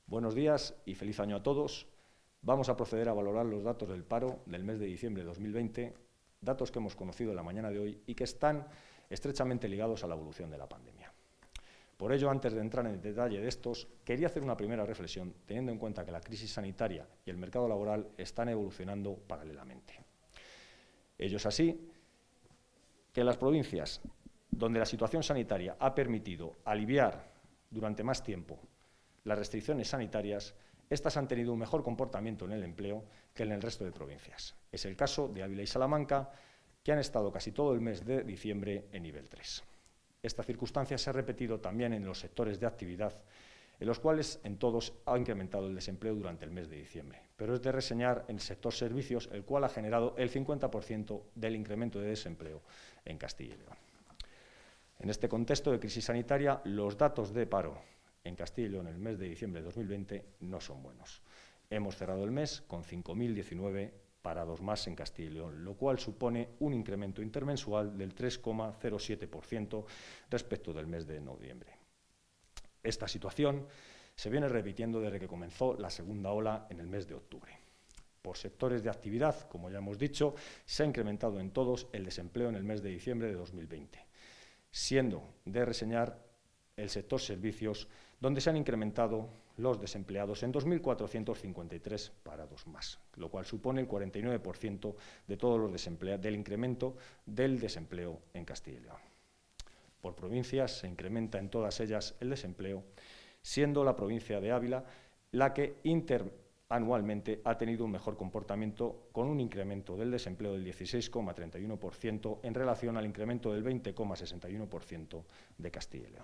Buenos días y feliz año a todos. Vamos a proceder a valorar los datos del paro del mes de diciembre de 2020, datos que hemos conocido en la mañana de hoy y que están estrechamente ligados a la evolución de la pandemia. Por ello, antes de entrar en el detalle de estos, quería hacer una primera reflexión, teniendo en cuenta que la crisis sanitaria y el mercado laboral están evolucionando paralelamente. Ello es así que las provincias donde la situación sanitaria ha permitido aliviar durante más tiempo las restricciones sanitarias, estas han tenido un mejor comportamiento en el empleo que en el resto de provincias. Es el caso de Ávila y Salamanca, que han estado casi todo el mes de diciembre en nivel 3. Esta circunstancia se ha repetido también en los sectores de actividad, en los cuales en todos ha incrementado el desempleo durante el mes de diciembre. Pero es de reseñar en el sector servicios, el cual ha generado el 50% del incremento de desempleo en Castilla y León. En este contexto de crisis sanitaria, los datos de paro en Castilla y León en el mes de diciembre de 2020 no son buenos. Hemos cerrado el mes con 5.019 parados más en Castilla y León, lo cual supone un incremento intermensual del 3,07% respecto del mes de noviembre. Esta situación se viene repitiendo desde que comenzó la segunda ola en el mes de octubre. Por sectores de actividad, como ya hemos dicho, se ha incrementado en todos el desempleo en el mes de diciembre de 2020, siendo de reseñar el sector servicios, donde se han incrementado los desempleados en 2.453 parados más, lo cual supone el 49% de todos los desempleados, del incremento del desempleo en Castilla y León. Por provincias se incrementa en todas ellas el desempleo, siendo la provincia de Ávila la que interanualmente ha tenido un mejor comportamiento, con un incremento del desempleo del 16,31% en relación al incremento del 20,61% de Castilla y León.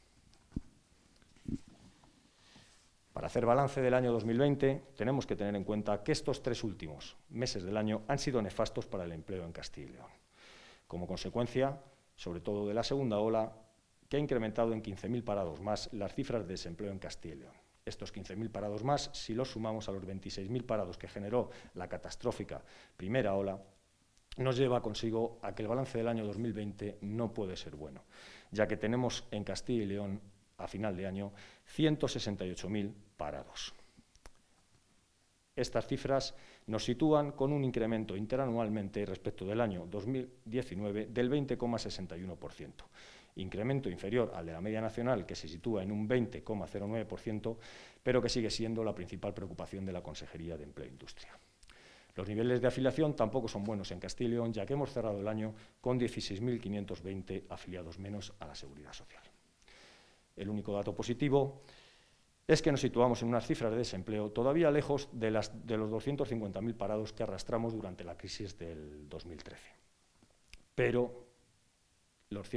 Para hacer balance del año 2020, tenemos que tener en cuenta que estos 3 últimos meses del año han sido nefastos para el empleo en Castilla y León, como consecuencia, sobre todo de la segunda ola, que ha incrementado en 15.000 parados más las cifras de desempleo en Castilla y León. Estos 15.000 parados más, si los sumamos a los 26.000 parados que generó la catastrófica primera ola, nos lleva consigo a que el balance del año 2020 no puede ser bueno, ya que tenemos en Castilla y León, a final de año, 168.000 parados. Estas cifras nos sitúan con un incremento interanualmente respecto del año 2019 del 20,61%, incremento inferior al de la media nacional, que se sitúa en un 20,09%, pero que sigue siendo la principal preocupación de la Consejería de Empleo e Industria. Los niveles de afiliación tampoco son buenos en Castilla y León, ya que hemos cerrado el año con 16.520 afiliados menos a la Seguridad Social. El único dato positivo es que nos situamos en unas cifras de desempleo todavía lejos de los 250.000 parados que arrastramos durante la crisis del 2013. Pero los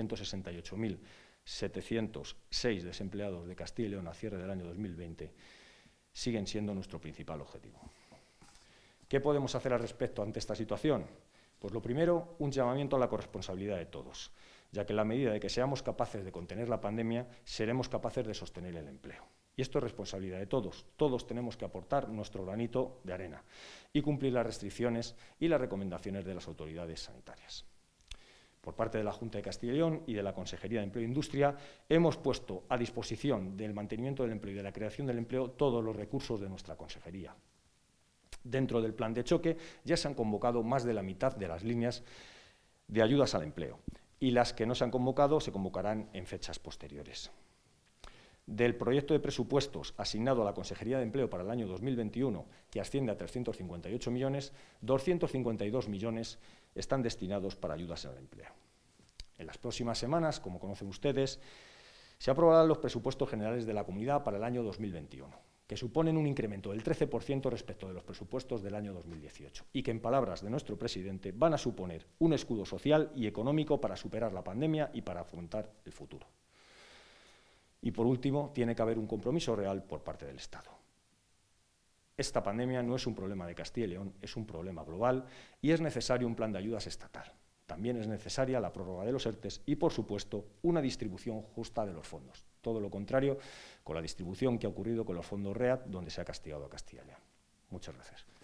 168.706 desempleados de Castilla y León a cierre del año 2020 siguen siendo nuestro principal objetivo. ¿Qué podemos hacer al respecto ante esta situación? Pues lo primero, un llamamiento a la corresponsabilidad de todos, ya que en la medida de que seamos capaces de contener la pandemia, seremos capaces de sostener el empleo. Y esto es responsabilidad de todos. Todos tenemos que aportar nuestro granito de arena y cumplir las restricciones y las recomendaciones de las autoridades sanitarias. Por parte de la Junta de Castilla y León y de la Consejería de Empleo e Industria, hemos puesto a disposición del mantenimiento del empleo y de la creación del empleo todos los recursos de nuestra consejería. Dentro del plan de choque ya se han convocado más de la mitad de las líneas de ayudas al empleo, y las que no se han convocado se convocarán en fechas posteriores. Del proyecto de presupuestos asignado a la Consejería de Empleo para el año 2021, que asciende a 358 millones, 252 millones están destinados para ayudas al empleo. En las próximas semanas, como conocen ustedes, se aprobarán los presupuestos generales de la Comunidad para el año 2021, que suponen un incremento del 13% respecto de los presupuestos del año 2018 y que, en palabras de nuestro presidente, van a suponer un escudo social y económico para superar la pandemia y para afrontar el futuro. Y, por último, tiene que haber un compromiso real por parte del Estado. Esta pandemia no es un problema de Castilla y León, es un problema global y es necesario un plan de ayudas estatal. También es necesaria la prórroga de los ERTEs y, por supuesto, una distribución justa de los fondos. Todo lo contrario con la distribución que ha ocurrido con los fondos READ, donde se ha castigado a Castilla y León. Muchas gracias.